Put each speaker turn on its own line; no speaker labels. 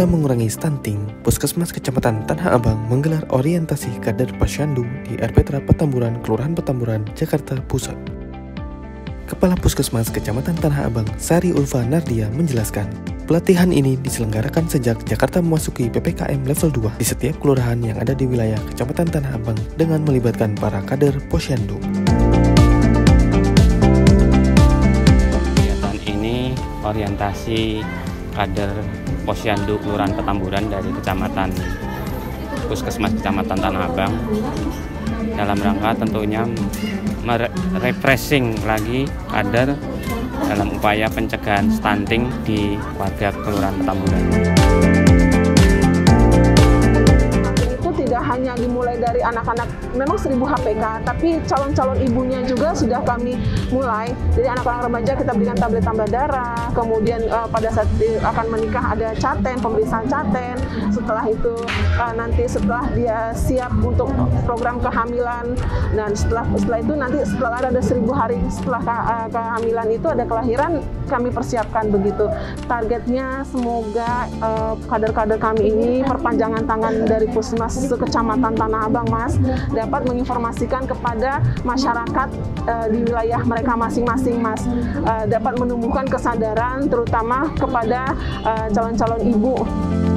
Guna mengurangi stunting, Puskesmas Kecamatan Tanah Abang menggelar orientasi kader Posyandu di RPTRA Petamburan, Kelurahan Petamburan, Jakarta Pusat. Kepala Puskesmas Kecamatan Tanah Abang, Sari Ulfa Nardia menjelaskan, pelatihan ini diselenggarakan sejak Jakarta memasuki PPKM level 2 di setiap kelurahan yang ada di wilayah Kecamatan Tanah Abang dengan melibatkan para kader Posyandu.
Kegiatan ini orientasi kader Posyandu Kelurahan Petamburan dari Kecamatan Puskesmas Kecamatan Tanah Abang dalam rangka tentunya refreshing lagi kader dalam upaya pencegahan stunting di warga Kelurahan Petamburan.
Tidak hanya dimulai dari anak-anak, memang 1000 HPK, tapi calon-calon ibunya juga sudah kami mulai. Jadi anak-anak remaja kita berikan tablet tambah darah, kemudian pada saat akan menikah ada caten, pemeriksaan caten. Setelah itu nanti setelah dia siap untuk program kehamilan, dan setelah itu nanti setelah ada 1000 hari setelah kehamilan itu ada kelahiran, kami persiapkan begitu. Targetnya semoga kader-kader kami ini perpanjangan tangan dari Puskesmas Kecamatan Tanah Abang, Mas, dapat menginformasikan kepada masyarakat di wilayah mereka masing-masing, Mas, dapat menumbuhkan kesadaran terutama kepada calon-calon ibu.